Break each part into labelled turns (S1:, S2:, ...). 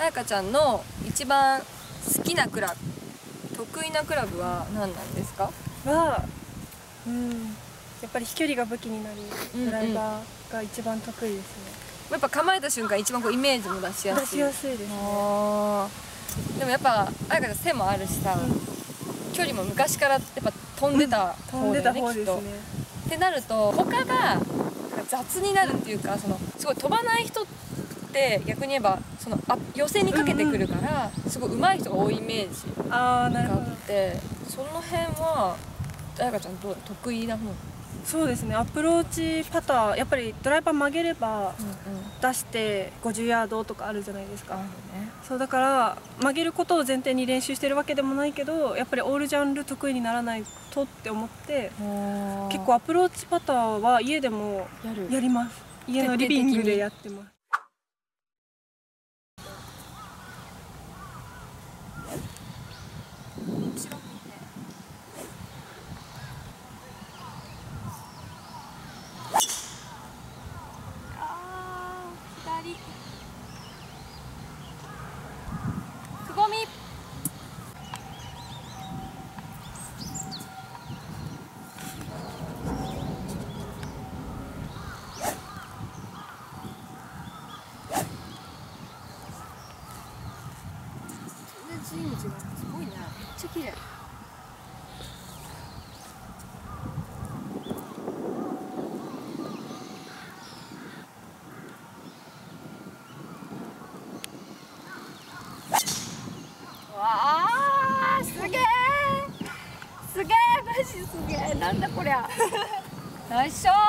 S1: 彩香ちゃんの一番好きなクラブ、得意なクラブは何なんですか？
S2: やっぱり飛距離が武器になるドライバーが一番得意ですね。
S1: やっぱ構えた瞬間一番こうイメージも出しやすい。
S2: 出しやすいですね。
S1: でもやっぱ彩香ちゃん背もあるしさ、距離も昔からやっぱ飛んでた方だよね、きっと。ってなると他が雑になるっていうか、すごい飛ばない人って逆に言えば寄せにかけてくるから、すごい上手い人が多いイメージがあって、その辺は彩香ちゃんどう得意な方？
S2: そうですね、アプローチパター、やっぱりドライバー曲げれば出して50ヤードとかあるじゃないですか。そうだから曲げることを前提に練習してるわけでもないけど、やっぱりオールジャンル得意にならないとって思って、結構アプローチパターは家でもやります。家のリビングでやってます。
S1: くぼみ。全然違う。すごいね。めっちゃ綺麗。すげえすげえ、マジすげえ、なんだこりゃ。よいしょ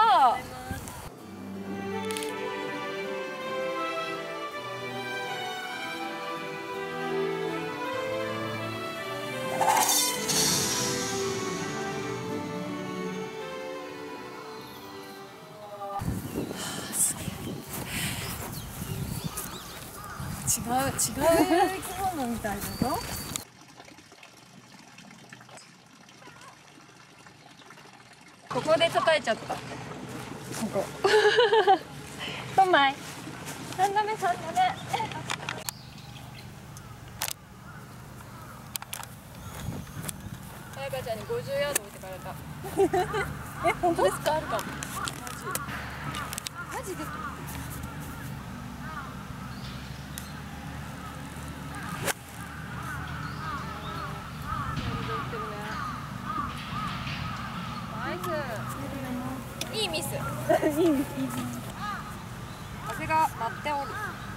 S1: 違う生き物みたいだぞ。ここで叩いちゃった。ここ。トンマイ。3打目3打目。彩香ちゃんに50ヤード置いてかれた。
S2: え、本当ですか？
S1: あるかも。マジで。いいミス。
S2: いいんです。
S1: 風が舞っておる。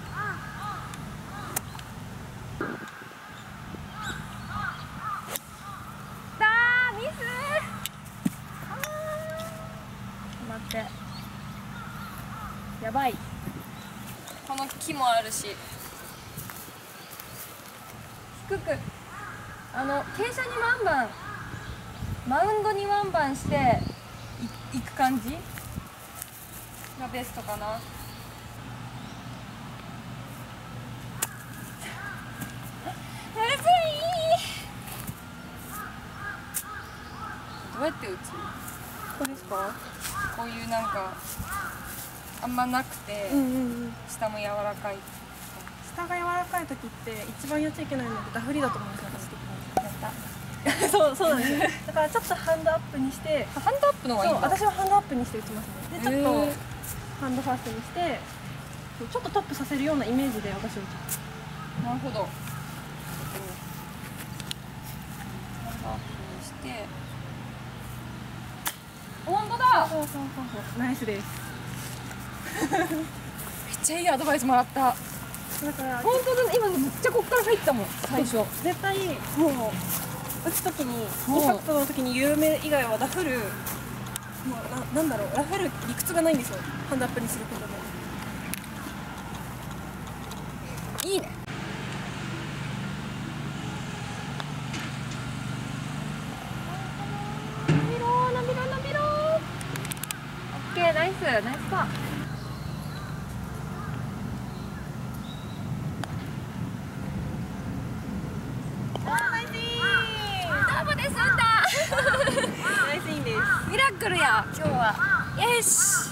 S1: ミス。待って。やばい。この木もあるし。低く。傾斜にワンバン。マウンドにワンバンして。行く感じがベストかな。むずい。どうやって打つ？
S2: ここですか？
S1: こういうなんかあんまなくて、下も柔らかい。
S2: 下が柔らかい時って一番やっちゃいけないのってダフりだと思うんですよ。
S1: やった。
S2: そうなんです。だからちょっとハンドアップにして、
S1: ハンドアップの方がいいんだ。
S2: 私はハンドアップにして打ちますね。でちょっとハンドファーストにして、ちょっとトップさせるようなイメージで私は打ちます。
S1: なるほど。ハンドアップにして。本当だ。
S2: そうナイスです。
S1: めっちゃいいアドバイスもらった。
S2: だから
S1: 本当だね、今めっちゃこっから入ったもん最初。
S2: 絶対もう打つ時にインパクトの時に緩め以外はダフる、もうなんだろう、ダフる理屈がないんですよ。ハンドアップにすることで。
S1: いいね。伸びろ伸びろ伸びろ。オッケー、ナイスナイスパー。ミラクルや今日は。よし。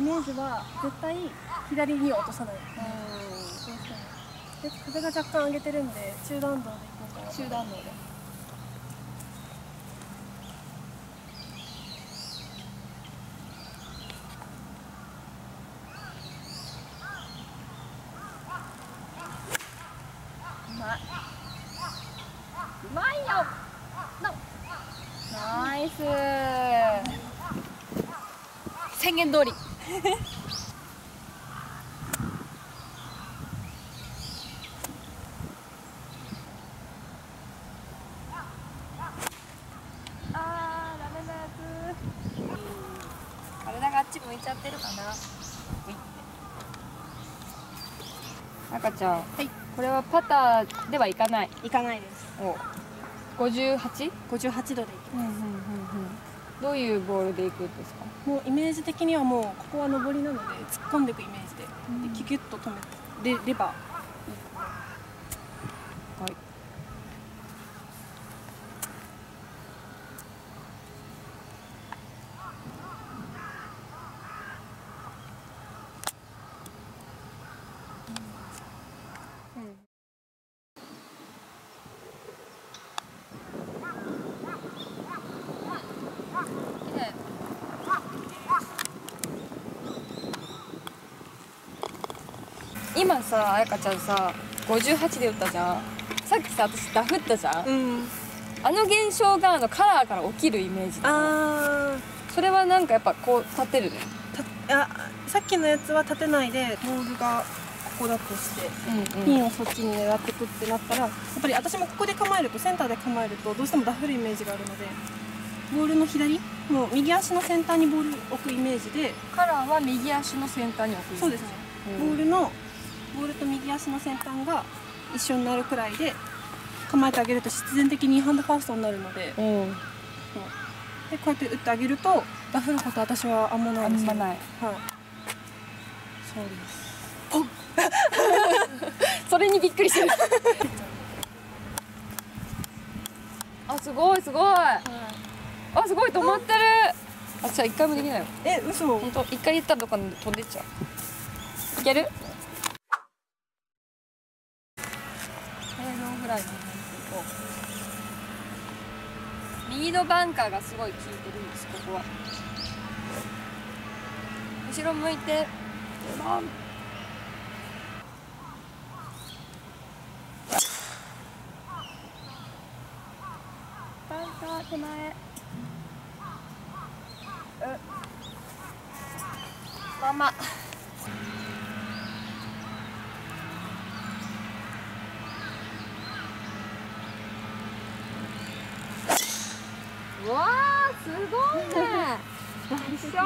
S2: メージは絶対左には落とさない。で風が若干上げてるんで中弾道で行こうかな。
S1: 中弾道で。うまいよ。ナイス。宣言通り。あー、ダメなやつ。体があっち向いちゃってるかな。赤ちゃん、はい、これはパターではいかない。
S2: 行かないです。
S1: お、58？
S2: 58度で行きます。
S1: どういうボールで行くんですか？
S2: もうイメージ的にはもうここは上りなので突っ込んでいくイメージで、キュキュッと止めてレバー。はい。今さ、あやかちゃんさ、58で打ったじゃん。さっきさ、私ダフったじゃん。あの現象がカラーから起きるイメージだね。それはなんかやっぱこう立てるね。 さっきのやつは立てないでボールがここだとして、ピンをそっちに狙ってくってなったら、やっぱり私もここで構えると、センターで構えるとどうしてもダフるイメージがあるので、ボールの左の右足の先端にボールを置くイメージで。
S1: カラーは右足の先端に置くイメージ。
S2: そうですね。ボールと右足の先端が一緒になるくらいで構えてあげると必然的にハンドファーストになるので、でこうやって打ってあげるとダフること私はあんまないですね。
S1: あんまない。
S2: はい。そうです。
S1: それにびっくりしてる。あ、すごいすごい。あ、すごい止まってる。あ、じゃあ一回もできないよ。
S2: 嘘。
S1: 本当。一回言ったらどっかで飛んでっちゃう。いける？右のバンカーがすごい効いてるんです、ここは。後ろ向いて、バン。バンカー手前。まま。うわー、すごいね。一緒。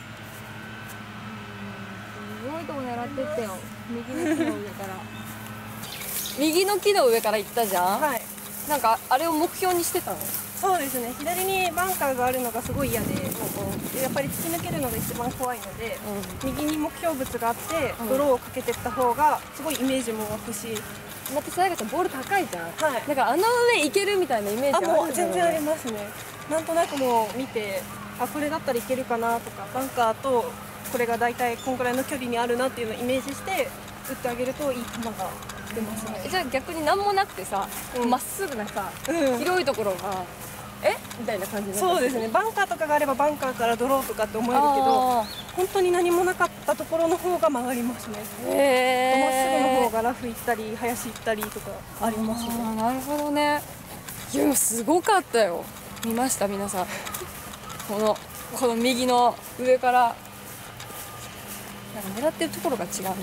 S1: すごいとこ狙ってったよ。右の木の上から。右の木の上から行ったじゃん。はい。なんかあれを目標にしてたの？
S2: そうですね。左にバンカーがあるのがすごい嫌で、やっぱり突き抜けるのが一番怖いので、右に目標物があってドローをかけてった方がすごいイメージも湧くし。
S1: だってさやかちゃんボール高いじゃん。はい。だからあの上行けるみたいなイメージあるじゃん。
S2: もう全然ありますね。なんとなくもう見て、あ、これだったらいけるかなとか、バンカーとこれが大体こんくらいの距離にあるなっていうのをイメージして打ってあげるといい球が出ますね。
S1: じゃあ逆に何もなくてさ、まっすぐなさ、広いところがみたいな感じになった。
S2: そうですね。バンカーとかがあればバンカーからドローとかって思えるけど、本当に何もなかったところの方が曲がりますね。まっすぐの方がラフ行ったり林行ったりとかありますね。
S1: なるほどね。いやすごかったよ。見ました皆さん。この右の上からなんか狙ってるところが違うな。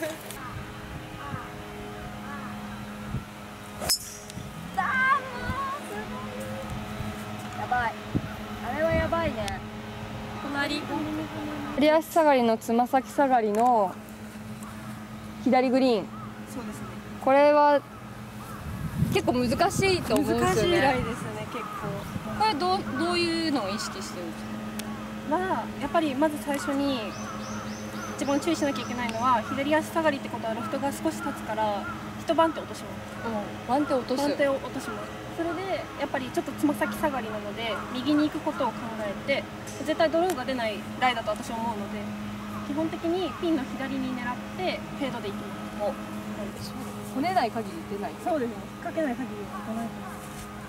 S1: やばい。あれはやばいね。隣。左足下がりのつま先下がりの左グリーン。
S2: そうですね。
S1: これは結構難しいと思うんですよね。
S2: 難しいライですね結構。
S1: これどういうのを意識してるんですか？
S2: やっぱりまず最初に一番注意しなきゃいけないのは、左足下がりってことはロフトが少し立つから一番手落とします。
S1: 番手を落とす。
S2: 番手を落とします。それでやっぱりちょっとつま先下がりなので右に行くことを考えて、絶対ドローが出ないライだと私は思うので、 基本的にピンの左に狙ってフェードでいきます。
S1: こねない限り出ない。
S2: そうですね。引っ掛けない限りは出ないと思います。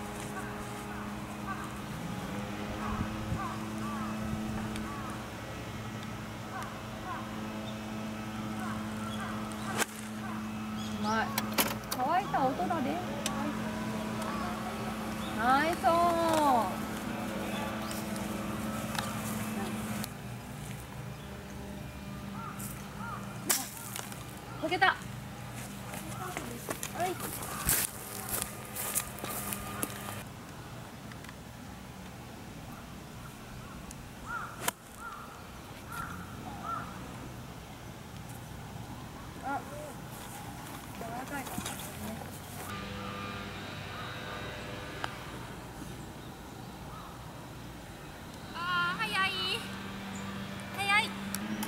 S1: うまい。乾いた音だね。ナイスオン。溶けた。はい。あ、柔らかいかもね。あー、早い。早い。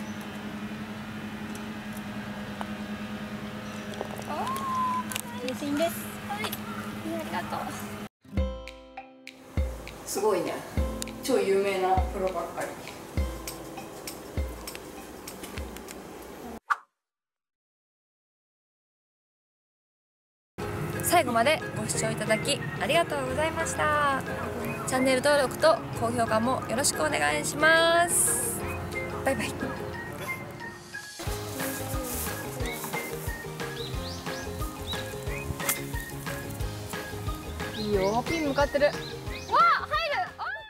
S2: 自信です。
S1: はい、ありがとう。すごいね。超有名なプロばっかり。最後までご視聴いただきありがとうございました。チャンネル登録と高評価もよろしくお願いします。バイバイ。いいよ、ピン向かってる。